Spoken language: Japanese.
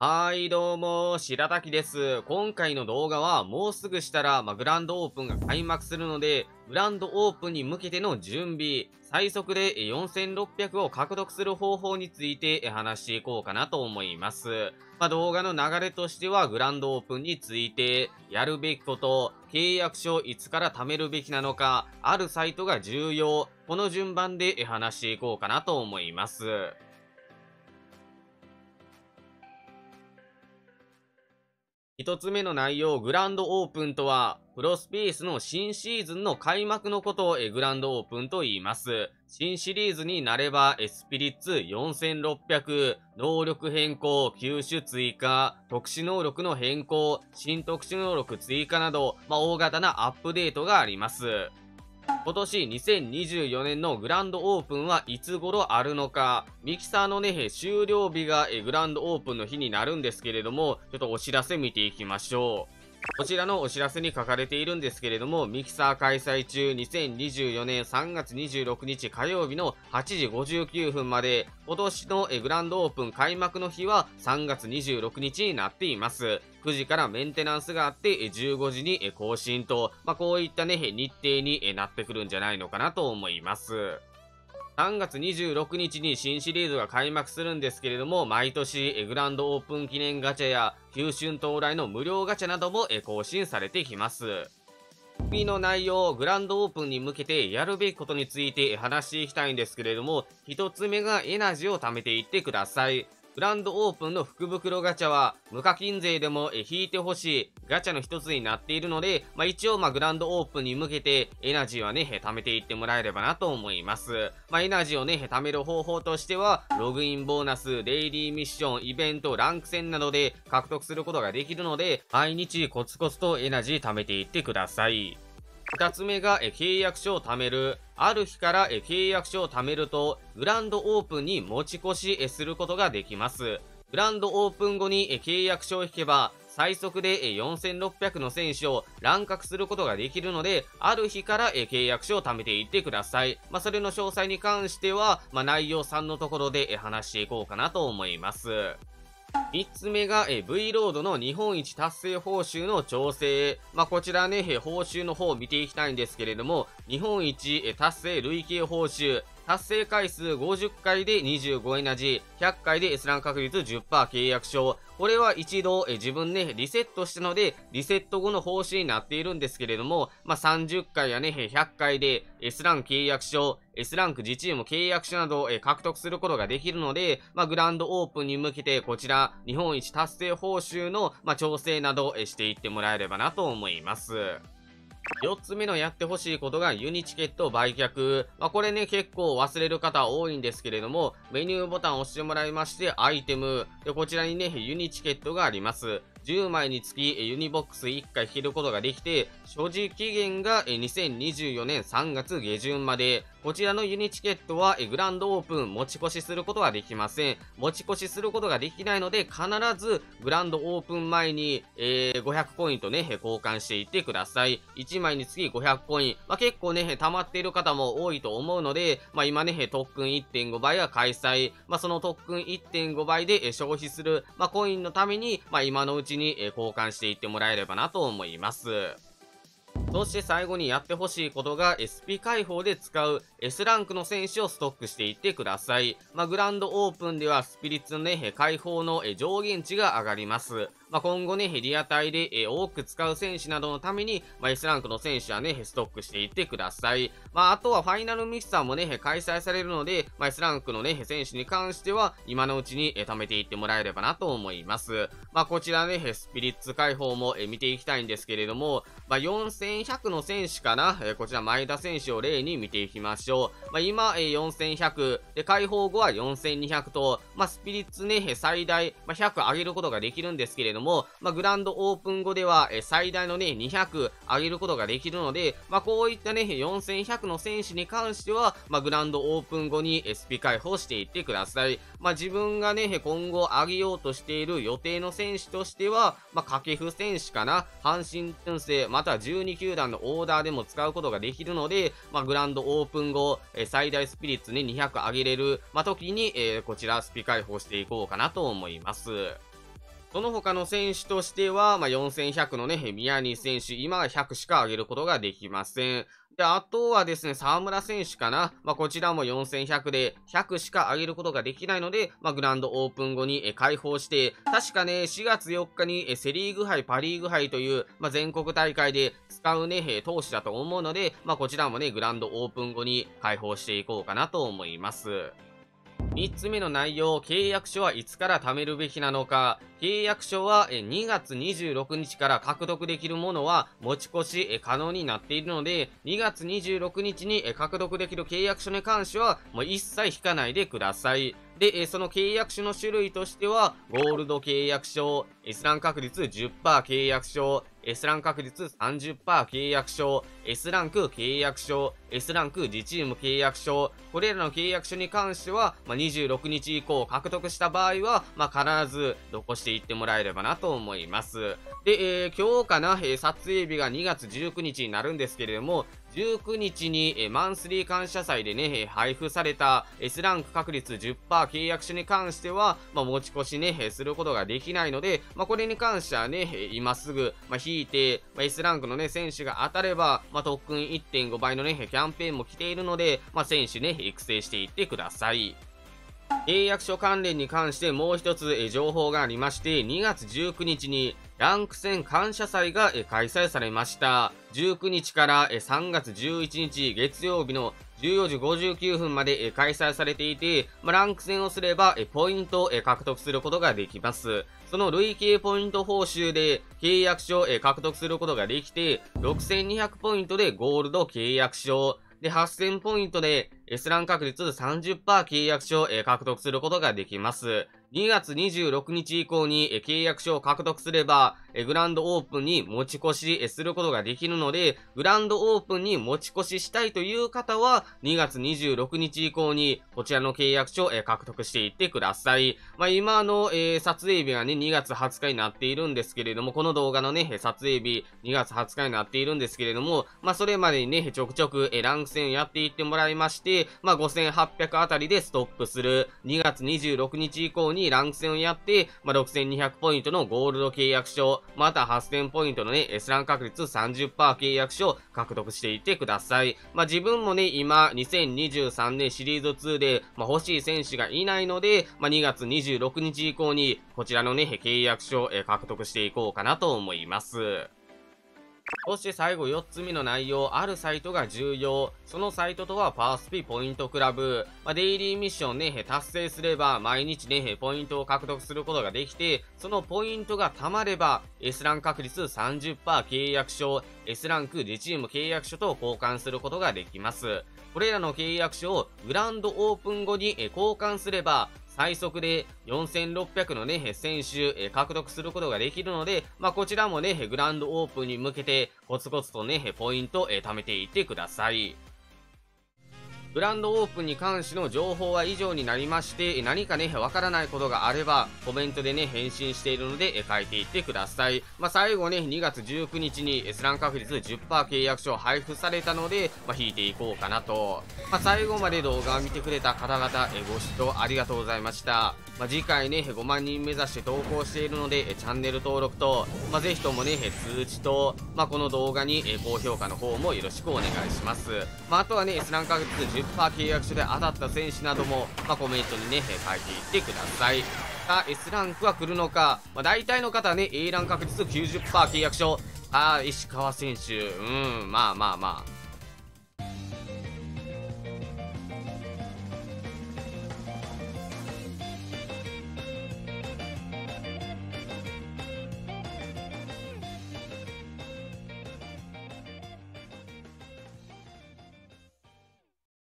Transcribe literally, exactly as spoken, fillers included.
はい、どうも、白滝です。今回の動画は、もうすぐしたら、まあ、グランドオープンが開幕するので、グランドオープンに向けての準備、最速でよんせんろっぴゃくを獲得する方法について話していこうかなと思います。まあ、動画の流れとしては、グランドオープンについて、やるべきこと、契約書をいつから貯めるべきなのか、あるサイトが重要、この順番で話していこうかなと思います。一つ目の内容、グランドオープンとは、プロスペースの新シーズンの開幕のことをグランドオープンと言います。新シリーズになれば、スピリッツよんせんろっぴゃく、能力変更、球種追加、特殊能力の変更、新特殊能力追加など、まあ、大型なアップデートがあります。今年にせんにじゅうよねんのグランドオープンはいつ頃あるのか、ミキサーのね、終了日がグランドオープンの日になるんですけれども、ちょっとお知らせ見ていきましょう。こちらのお知らせに書かれているんですけれども、ミキサー開催中にせんにじゅうよねんさんがつにじゅうろくにち火曜日のはちじごじゅうきゅうふんまで、今年のグランドオープン開幕の日はさんがつにじゅうろくにちになっています。くじからメンテナンスがあってじゅうごじに更新と、まあ、こういったね、日程になってくるんじゃないのかなと思います。さんがつにじゅうろくにちに新シリーズが開幕するんですけれども、毎年グランドオープン記念ガチャや旧春到来の無料ガチャなども更新されてきます。次の内容、グランドオープンに向けてやるべきことについて話していきたいんですけれども、一つ目がエナジーを貯めていってください。グランドオープンの福袋ガチャは、無課金税でも引いてほしいガチャの一つになっているので、まあ、一応まあグランドオープンに向けてエナジーはね、貯めていってもらえればなと思います。まあ、エナジーをね、貯める方法としては、ログインボーナス、デイリーミッション、イベント、ランク戦などで獲得することができるので、毎日コツコツとエナジー貯めていってください。二つ目が契約書を貯める。ある日から契約書を貯めると、グランドオープンに持ち越しすることができます。グランドオープン後に契約書を引けば、最速でよんせんろっぴゃくの選手を乱獲することができるので、ある日から契約書を貯めていってください。まあ、それの詳細に関しては、まあ、内容さんのところで話していこうかなと思います。三つ目が、え、V ロードの日本一達成報酬の調整。まあ、こちらね、報酬の方を見ていきたいんですけれども、日本一達成累計報酬、達成回数ごじゅっかいでにじゅうごエナジー、ひゃっかいで閲覧確率 じゅっパーセント 契約書。これは一度え自分ね、リセットしたので、リセット後の報酬になっているんですけれども、まあ、さんじゅっかいやね、ひゃっかいで S ラン契約書、S ランク自チーム契約書などを獲得することができるので、まあ、グランドオープンに向けてこちら、日本一達成報酬の、まあ、調整などしていってもらえればなと思います。よっつめのやってほしいことがユニチケット売却。まあ、これね、結構忘れる方多いんですけれども、メニューボタンを押してもらいまして、アイテム。で、こちらにね、ユニチケットがあります。じゅうまいにつきユニボックスいっかい引けることができて、所持期限がにせんにじゅうよねんさんがつげじゅんまで、こちらのユニチケットはグランドオープン持ち越しすることはできません。持ち越しすることができないので、必ずグランドオープン前に、えー、ごひゃくポイントね、交換していってください。いちまいにつきごひゃくコイン。まあ、結構ね、溜まっている方も多いと思うので、まあ、今ね、特訓 いってんごばいは開催。まあ、その特訓 いってんごばいで消費する、まあ、コインのために、まあ、今のうちに交換していってもらえればなと思います。そして最後にやってほしいことが エスピー 開放で使う S ランクの選手をストックしていってください。まあ、グランドオープンではスピリッツのね、開放の上限値が上がります。まあ、今後ね、リアタイで多く使う選手などのために、まあ、S ランクの選手はね、ストックしていってください。まあ、あとはファイナルミキサーもね、開催されるので、まあ、S ランクのね、選手に関しては、今のうちに貯めていってもらえればなと思います。まあ、こちらね、スピリッツ開放も見ていきたいんですけれども、まあ、よんせんひゃくの選手かな、こちら前田選手を例に見ていきましょう。まあ、今、よんせんひゃく、で、開放後はよんせんにひゃくと、まあ、スピリッツね、最大、まあ、ひゃく上げることができるんですけれども、まあ、グランドオープン後では、え最大のね、にひゃく上げることができるので、まあ、こういったね、よんせんひゃくの選手に関しては、まあ、グランドオープン後に エスピー 開放していってください。まあ、自分がね、今後上げようとしている予定の選手としては、まあ、掛布選手かな、阪神tun星、またはじゅうにきゅうだんのオーダーでも使うことができるので、まあ、グランドオープン後、え最大スピリッツね、にひゃく上げれる、まあ、時に、えー、こちらスピ開放していこうかなと思います。 その他の選手としては、まあ、よんせんひゃくのね、宮西選手、今はひゃくしか上げることができません。で、あとはですね、沢村選手かな。まあ、こちらもよんせんひゃくでひゃくしか上げることができないので、まあ、グランドオープン後に開放して、確かね、しがつよっかにセリーグ杯、パリーグ杯という、まあ、全国大会で使うね、投手だと思うので、まあ、こちらもね、グランドオープン後に開放していこうかなと思います。みっつめの内容、契約書はいつから貯めるべきなのか。契約書はにがつにじゅうろくにちから獲得できるものは持ち越し可能になっているので、にがつにじゅうろくにちに獲得できる契約書に関してはもう一切引かないでください。で、その契約書の種類としては、ゴールド契約書、S ラン確率 じゅっパーセント 契約書、S ラン確率 さんじゅっパーセント 契約書、S ランク契約書、S ランク自チーム契約書、これらの契約書に関しては、まあ、にじゅうろくにち以降獲得した場合は、まあ、必ず残していってもらえればなと思います。で、えー、今日かな、えー、撮影日がにがつじゅうくにちになるんですけれども、じゅうくにちに、えー、マンスリー感謝祭でね、配布された S ランク確率 じゅっパーセント 契約書に関しては、まあ、持ち越しね、することができないので、まあ、これに関してはね、今すぐ、まあ、引いて、まあ、S ランクのね、選手が当たれば、まあ、特訓 いってんご 倍のね、キャンペーンも来ているので、まあ、選手ね、育成していってください。契約書関連に関してもう一つえ情報がありまして、にがつじゅうくにちにランク戦感謝祭がえ開催されました。じゅうくにちからえさんがつじゅういちにち月曜日のじゅうよじごじゅうきゅうふんまでえ開催されていて、まあ、ランク戦をすればえポイントをえ獲得することができます。その累計ポイント報酬で契約書をえ獲得することができて、ろくせんにひゃくポイントでゴールド契約書、で、はっせんポイントで S ラン確率 さんじゅっパーセント 契約書を獲得することができます。にがつにじゅうろくにち以降に契約書を獲得すれば、グランドオープンに持ち越しすることができるので、グランドオープンに持ち越ししたいという方は、にがつにじゅうろくにち以降にこちらの契約書を獲得していってください。まあ、今の、えー、撮影日がね、にがつはつかになっているんですけれども、この動画のね、撮影日にがつはつかになっているんですけれども、まあ、それまでにね、ちょくちょくランク戦やっていってもらいまして、まあ、ごせんはっぴゃくあたりでストップする。にがつにじゅうろくにち以降にランク戦をやって、まあ、ろくせんにひゃくポイントのゴールド契約書、またはっせんポイントのね、S ラン確率 さんじゅっパーセント 契約書を獲得していってください。まあ、自分もね、今、にせんにじゅうさんねんシリーズツーで、まあ、欲しい選手がいないので、まあ、にがつにじゅうろくにち以降に、こちらのね、契約書を獲得していこうかなと思います。そして最後よっつめの内容、あるサイトが重要。そのサイトとはパースピポイントクラブ。まあ、デイリーミッションね、達成すれば毎日ね、ポイントを獲得することができて、そのポイントが貯まれば S ラン確率 さんじゅっパーセント 契約書、S ランク自チーム契約書と交換することができます。これらの契約書をグランドオープン後に交換すれば、最速でよんせんろっぴゃくのね、選手獲得することができるので、まあ、こちらもね、グランドオープンに向けてコツコツとね、ポイントを貯めていってください。グランドオープンに関しての情報は以上になりまして、何かね、わからないことがあれば、コメントでね、返信しているので、書いていってください。まあ、最後ね、にがつじゅうくにちに S ラン確率 じゅっパーセント 契約書を配布されたので、まあ、引いていこうかなと。まあ、最後まで動画を見てくれた方々、ご視聴ありがとうございました。まあ、次回ね、ごまんにん目指して投稿しているので、チャンネル登録と、まあ、ぜひともね、通知と、まあ、この動画に高評価の方もよろしくお願いします。まあ、あとはね、S ラン確率 じゅっパーセント 契約書で当たった選手なども、まあ、コメントにね、書いていってください。さあ、S ランクは来るのか、まあ、大体の方はね、A ラン確率 きゅうじゅっパーセント 契約書、ああ、石川選手、うん、まあまあまあ。